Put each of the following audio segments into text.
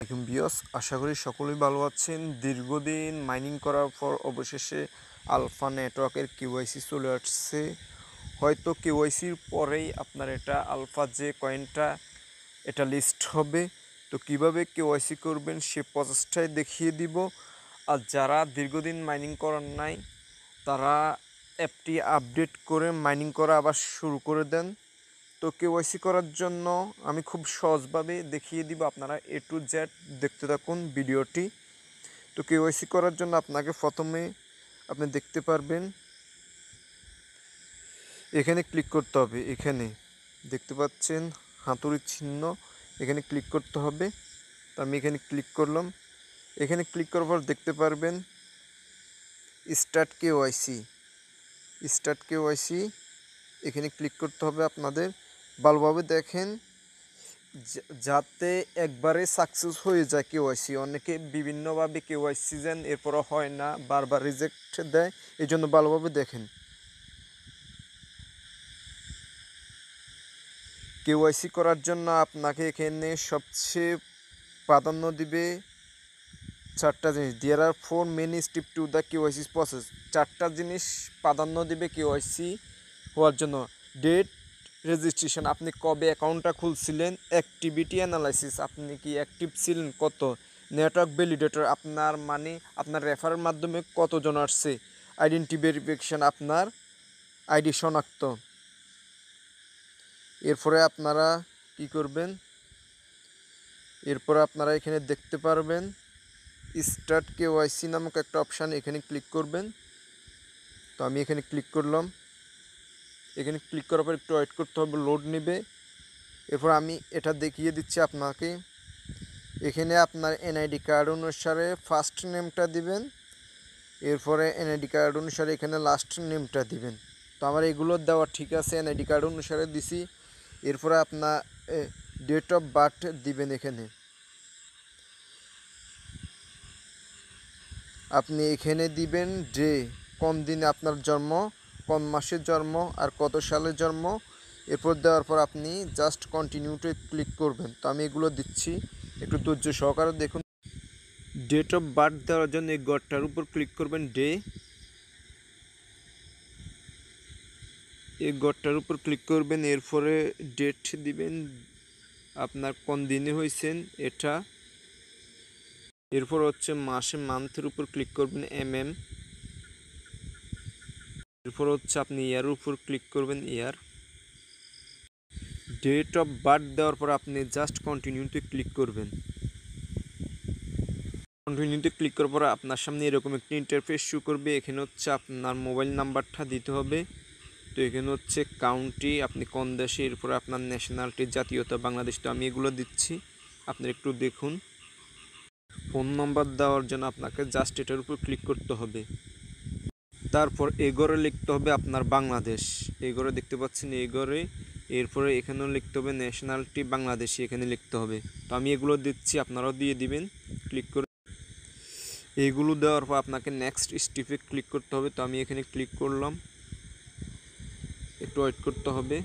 Viewers, আশা করি সকলেই ভালো আছেন। দীর্ঘদিন মাইনিং করার পর অবশেষে আলফা নেটওয়ার্কের কেওয়াইসি চলে আসছে। হয়তো কেওয়াইসির পরেই আপনার এটা আলফা যে কয়েনটা এটা লিস্ট হবে। তো কিভাবে কেওয়াইসি করবেন সে প্রসেসটাই দেখিয়ে দিব। আর যারা দীর্ঘদিন মাইনিং করার নাই তারা অ্যাপটি আপডেট করে মাইনিং করা আবার শুরু করে দেন। তো কেওয়াইসি করার জন্য আমি খুব সহজভাবে দেখিয়ে দিব, আপনারা A to Z দেখতে থাকুন ভিডিওটি। তো কেওয়াইসি করার জন্য আপনাকে প্রথমে আপনি দেখতে পারবেন এখানে ক্লিক করতে হবে। এখানে দেখতে পাচ্ছেন হাতুড়ির চিহ্ন, এখানে ক্লিক করতে হবে। তো আমি এখানে ক্লিক করলাম। এখানে ক্লিক করার পর দেখতে পারবেন স্টার্ট কেওয়াইসি। এখানে ক্লিক করতে হবে আপনাদের। ভালোভাবে দেখেন যাতে একবারে সাকসেস হয়ে যায় কেওয়াইসি। অনেকে বিভিন্নভাবে কেওয়াইসি দেন, এরপরও হয় না, বারবার রিজেক্ট দেয়। এই জন্য ভালোভাবে দেখেন। কেওয়াইসি করার জন্য আপনাকে এখানে সবচেয়ে প্রাধান্য দিবে চারটা জিনিস। There are 4 main step to the KYC process. চারটা জিনিস প্রাধান্য দিবে কেওয়াইসি হওয়ার জন্য। ডেট রেজিস্ট্রেশন, আপনি কবে অ্যাকাউন্টটা খুলছিলেন। অ্যাক্টিভিটি অ্যানালাইসিস, আপনি কি অ্যাক্টিভ ছিলেন কত। নেটওয়ার্ক ভ্যালিডেটর, আপনার মানে আপনার রেফারের মাধ্যমে কতজন আসছে। আইডেন্টি ভেরিফিকেশন, আপনার আইডি শনাক্ত। এরপরে আপনারা কি করবেন, এরপরে আপনারা এখানে দেখতে পারবেন স্টার্ট কেওয়াইসি নামক একটা অপশান, এখানে ক্লিক করবেন। তো আমি এখানে ক্লিক করলাম। এখানে ক্লিক করার পর একটু ওয়েট করতে হবে, লোড নেবে। এরপর আমি এটা দেখিয়ে দিচ্ছি আপনাকে। এখানে আপনার এনআইডি কার্ড অনুসারে ফার্স্ট নেমটা দিবেন, এরপরে এনআইডি কার্ড অনুসারে এখানে লাস্ট নেমটা দিবেন। তো আমার এগুলো দেওয়া ঠিক আছে, এনআইডি কার্ড অনুসারে দিছি। এরপরে আপনার ডেট অফ বার্থ দিবেন। এখানে আপনি এখানে দিবেন ডে, কোন দিনে আপনার জন্ম, কোন মাসের জন্ম আর কত সালে জন্ম। এরপর দেওয়ার পর আপনি জাস্ট কন্টিনিউতে ক্লিক করবেন। তো আমি এগুলো দিচ্ছি, একটু ধৈর্য সহকারে দেখুন। ডেট অফ বার্থ দেওয়ার জন্য এই ঘরটার উপর ক্লিক করবেন, ডে। এই ঘরটার উপর ক্লিক করবেন, এরপরে ডেট দিবেন আপনার কোন দিনে হয়েছেন এটা। এরপর হচ্ছে মাসে মান্থের উপর ক্লিক করবেন, এরপর হচ্ছে আপনি ইয়ারের উপর ক্লিক করবেন, ইয়ার। ডেট অফ বার্থ দেওয়ার পর আপনি জাস্ট কন্টিনিউতে ক্লিক করবেন। কন্টিনিউতে ক্লিক করার পর আপনার সামনে এরকম একটি ইন্টারফেস শো করবে। এখানে হচ্ছে আপনার মোবাইল নাম্বারটা দিতে হবে। তো এখানে হচ্ছে কাউন্ট্রি, আপনি কোন দেশে, এরপর আপনার ন্যাশনালিটি, জাতীয়তা বাংলাদেশ। তো আমি এগুলো দিচ্ছি, আপনি একটু দেখুন। ফোন নম্বর দেওয়ার জন্য আপনাকে জাস্ট এটার উপর ক্লিক করতে হবে। তারপর এগরে লিখতে হবে আপনার বাংলাদেশ, এগরে দেখতে পাচ্ছেন এগরে। এরপরে এখানেও লিখতে হবে ন্যাশনালিটি বাংলাদেশি, এখানে লিখতে হবে। তো আমি এগুলো দিচ্ছি, আপনারাও দিয়ে দিবেন ক্লিক করে। এইগুলো দেওয়ার পর আপনাকে নেক্সট স্টেপে ক্লিক করতে হবে। তো আমি এখানে ক্লিক করলাম, একটু ওয়েট করতে হবে।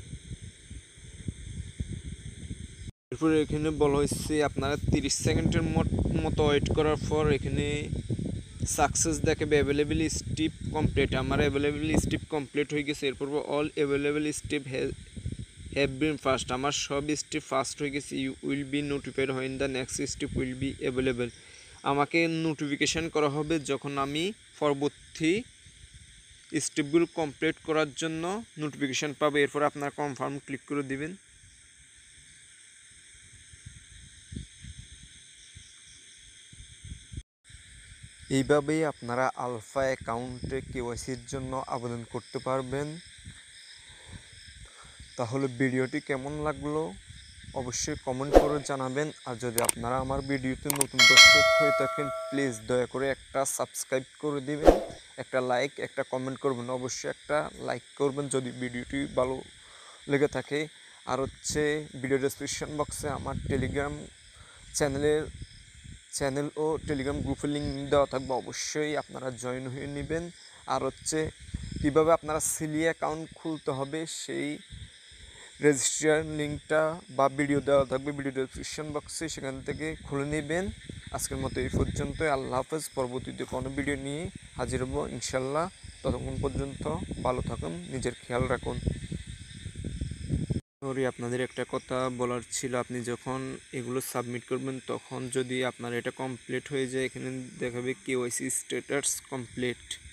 এরপরে এখানে বলা হয়েছে আপনারা 30 সেকেন্ডের মতো ওয়েট করার পর এখানে সাকসেস দেখাবে অ্যাভেলেবেল স্টেপ কমপ্লিট। আমার অ্যাভেলেবেল স্টেপ কমপ্লিট হয়ে গেছে। এরপর all available step have been first, আমার সব স্টেপ ফার্স্ট হয়ে গেছে। You will be notified when the next step will be available. আমাকে নোটিফিকেশান করা হবে যখন আমি পরবর্তী স্টেপগুলো কমপ্লিট করার জন্য নোটিফিকেশান পাবো। এরপর আপনার কনফার্ম ক্লিক করে দিবেন। এইভাবেই আপনারা আলফা অ্যাকাউন্টে কেওয়াইসির জন্য আবেদন করতে পারবেন। তাহলে ভিডিওটি কেমন লাগলো অবশ্যই কমেন্ট করে জানাবেন। আর যদি আপনারা আমার ভিডিওতে নতুন দর্শক হয়ে থাকেন প্লিজ দয়া করে একটা সাবস্ক্রাইব করে দিবেন, একটা লাইক, একটা কমেন্ট করবেন। অবশ্যই একটা লাইক করবেন যদি ভিডিওটি ভালো লেগে থাকে। আর হচ্ছে ভিডিও ডেসক্রিপশন বক্সে আমার টেলিগ্রাম চ্যানেল ও টেলিগ্রাম গ্রুপের লিঙ্ক দেওয়া থাকবে, অবশ্যই আপনারা জয়েন হয়ে নেবেন। আর হচ্ছে কীভাবে আপনারা সিলি অ্যাকাউন্ট খুলতে হবে সেই রেজিস্ট্রেশন লিঙ্কটা বা ভিডিও দেওয়া থাকবে ভিডিও ডেসক্রিপশন বক্সে, সেখান থেকে খুলে নেবেন। আজকের মতো এই পর্যন্তই। আল্লাহ হাফেজ। পরবর্তীতে কোনো ভিডিও নিয়ে হাজির হব ইনশাল্লাহ। ততক্ষণ পর্যন্ত ভালো থাকুন, নিজের খেয়াল রাখুন। সরি, আপনাদের একটা কথা বলার ছিল, আপনি যখন এগুলো সাবমিট করবেন তখন যদি আপনার এটা কমপ্লিট হয়ে যায়, এখানে দেখাবে কেওয়াইসি স্ট্যাটাস কমপ্লিট।